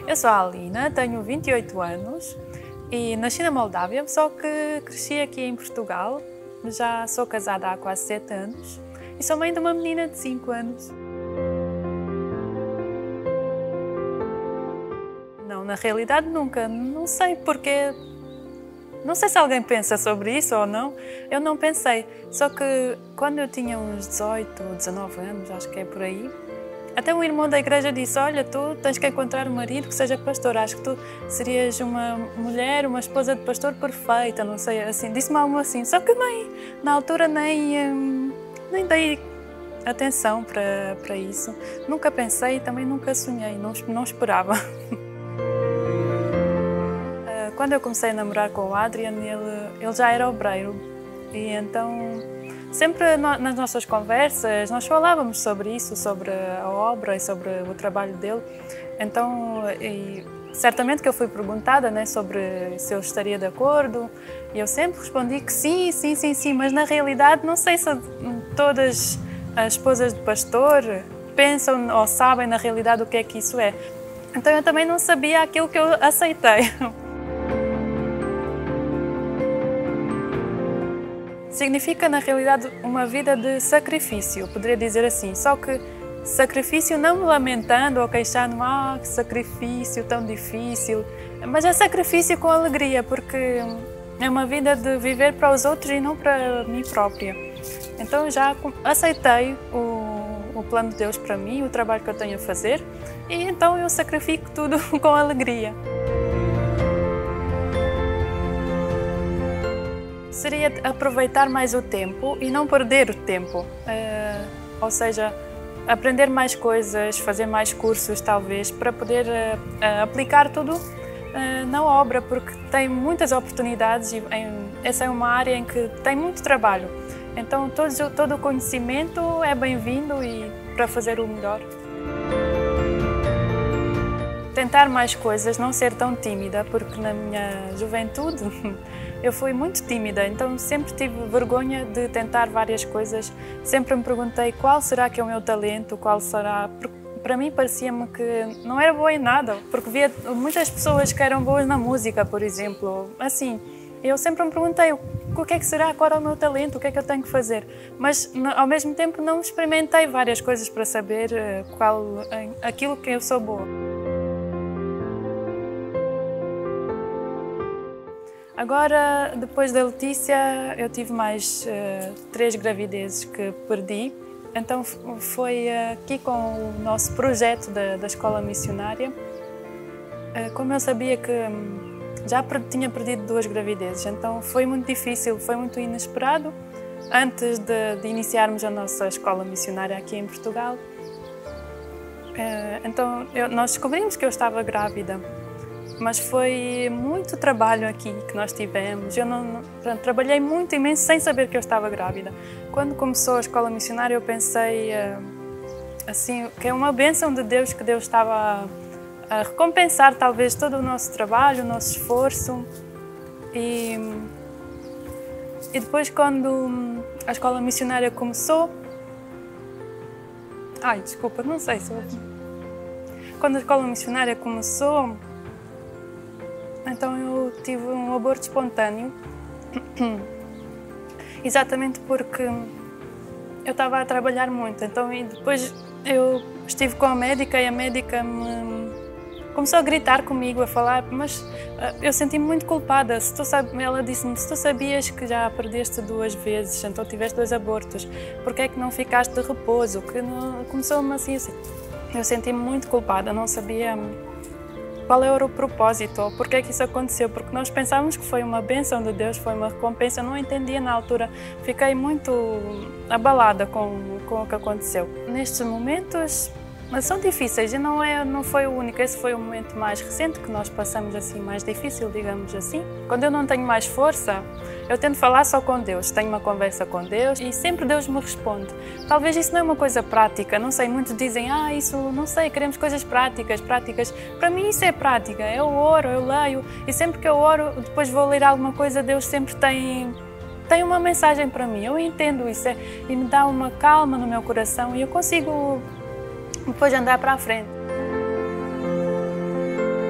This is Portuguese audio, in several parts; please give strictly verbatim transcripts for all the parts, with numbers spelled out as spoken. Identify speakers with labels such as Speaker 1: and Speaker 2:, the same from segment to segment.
Speaker 1: Eu sou a Alina, tenho vinte e oito anos e nasci na Moldávia, só que cresci aqui em Portugal. Já sou casada há quase sete anos e sou mãe de uma menina de cinco anos. Não, na realidade nunca, não sei porque... Não sei se alguém pensa sobre isso ou não, eu não pensei. Só que quando eu tinha uns dezoito, dezanove anos, acho que é por aí, até um irmão da igreja disse: olha, tu tens que encontrar um marido que seja pastor, acho que tu serias uma mulher, uma esposa de pastor perfeita, não sei, assim, disse-me algo assim. Só que nem, na altura nem, hum, nem dei atenção para, para isso. Nunca pensei e também nunca sonhei, não, não esperava. Quando eu comecei a namorar com o Adrian, ele, ele já era obreiro e então sempre nas nossas conversas nós falávamos sobre isso, sobre a obra e sobre o trabalho dele. Então, e certamente que eu fui perguntada, né, sobre se eu estaria de acordo e eu sempre respondi que sim, sim, sim, sim, mas na realidade não sei se todas as esposas de pastor pensam ou sabem na realidade o que é que isso é. Então eu também não sabia aquilo que eu aceitei. Significa, na realidade, uma vida de sacrifício, poderia dizer assim, só que sacrifício não me lamentando ou queixando-me, ah, que sacrifício tão difícil, mas é sacrifício com alegria, porque é uma vida de viver para os outros e não para mim própria. Então já aceitei o, o plano de Deus para mim, o trabalho que eu tenho a fazer, e então eu sacrifico tudo com alegria. Seria aproveitar mais o tempo e não perder o tempo, uh, ou seja, aprender mais coisas, fazer mais cursos talvez, para poder uh, uh, aplicar tudo uh, na obra, porque tem muitas oportunidades e em, essa é uma área em que tem muito trabalho. Então todo, todo o conhecimento é bem-vindo e para fazer o melhor. Tentar mais coisas, não ser tão tímida, porque na minha juventude eu fui muito tímida, então sempre tive vergonha de tentar várias coisas. Sempre me perguntei qual será que é o meu talento, qual será... Porque para mim parecia-me que não era boa em nada, porque via muitas pessoas que eram boas na música, por exemplo. Assim, eu sempre me perguntei o que é que será, qual é o meu talento, o que é que eu tenho que fazer. Mas ao mesmo tempo não experimentei várias coisas para saber qual, aquilo que eu sou boa. Agora, depois da Letícia, eu tive mais uh, três gravidezes que perdi. Então foi aqui com o nosso projeto da, da escola missionária. Uh, como eu sabia que um, já per tinha perdido duas gravidezes, então foi muito difícil, foi muito inesperado. Antes de, de iniciarmos a nossa escola missionária aqui em Portugal, uh, então eu, nós descobrimos que eu estava grávida. Mas foi muito trabalho aqui que nós tivemos. Eu não, não, portanto, trabalhei muito, imenso, sem saber que eu estava grávida. Quando começou a escola missionária, eu pensei uh, assim, que é uma bênção de Deus, que Deus estava a, a recompensar talvez todo o nosso trabalho, o nosso esforço. E, e depois, quando a escola missionária começou... Ai, desculpa, não sei se eu... Quando a escola missionária começou, então eu tive um aborto espontâneo, exatamente porque eu estava a trabalhar muito. Então e depois eu estive com a médica e a médica me começou a gritar comigo, a falar, mas eu senti-me muito culpada. Se tu sabe, ela disse-me, se tu sabias que já perdeste duas vezes, então tiveste dois abortos, porque é que não ficaste de repouso? Que começou-me assim, assim. Eu senti-me muito culpada, não sabia qual era o propósito ou porque é que isso aconteceu, porque nós pensávamos que foi uma bênção de Deus, foi uma recompensa, eu não entendia na altura, fiquei muito abalada com, com o que aconteceu. Nestes momentos são difíceis e não, é, não foi o único, esse foi o momento mais recente que nós passamos assim, mais difícil, digamos assim. Quando eu não tenho mais força, eu tento falar só com Deus, tenho uma conversa com Deus e sempre Deus me responde. Talvez isso não é uma coisa prática, não sei, muitos dizem, ah, isso, não sei, queremos coisas práticas, práticas. Para mim isso é prática, eu oro, eu leio e sempre que eu oro, depois vou ler alguma coisa, Deus sempre tem, tem uma mensagem para mim, eu entendo isso é, e me dá uma calma no meu coração e eu consigo depois andar para a frente.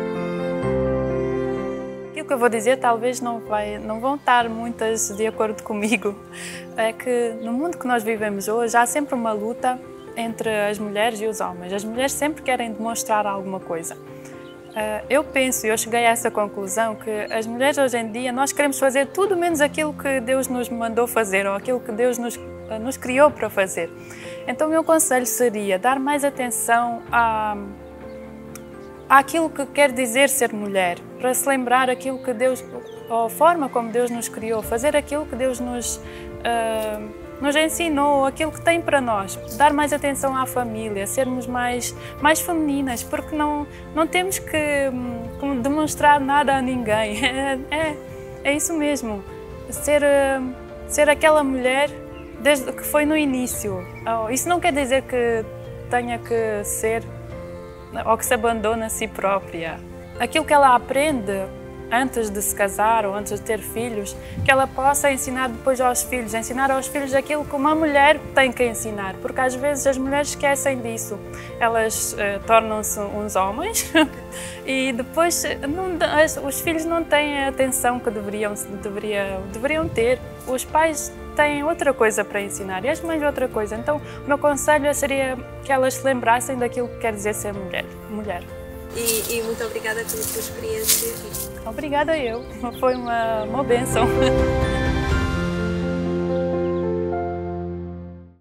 Speaker 1: que eu vou dizer talvez não, vai, não vão estar muitas de acordo comigo. É que no mundo que nós vivemos hoje há sempre uma luta entre as mulheres e os homens. As mulheres sempre querem demonstrar alguma coisa. Eu penso, e eu cheguei a essa conclusão, que as mulheres hoje em dia nós queremos fazer tudo menos aquilo que Deus nos mandou fazer ou aquilo que Deus nos, nos criou para fazer. Então o meu conselho seria dar mais atenção a àquilo que quer dizer ser mulher, para se lembrar aquilo que Deus, a forma como Deus nos criou, fazer aquilo que Deus nos, uh, nos ensinou, aquilo que tem para nós, dar mais atenção à família, sermos mais, mais femininas, porque não, não temos que um, demonstrar nada a ninguém, é, é, é isso mesmo, ser, uh, ser aquela mulher desde que foi no início. Oh, isso não quer dizer que tenha que ser ou que se abandona a si própria. Aquilo que ela aprende antes de se casar ou antes de ter filhos, que ela possa ensinar depois aos filhos, ensinar aos filhos aquilo que uma mulher tem que ensinar, porque às vezes as mulheres esquecem disso. Elas uh, tornam-se uns homens e depois não, as, os filhos não têm a atenção que deveriam, deveriam, deveriam ter. Os pais têm outra coisa para ensinar e as mães outra coisa. Então, o meu conselho seria que elas se lembrassem daquilo que quer dizer ser mulher. mulher.
Speaker 2: E, e muito obrigada pela tua experiência.
Speaker 1: Obrigada eu, foi uma, uma bênção.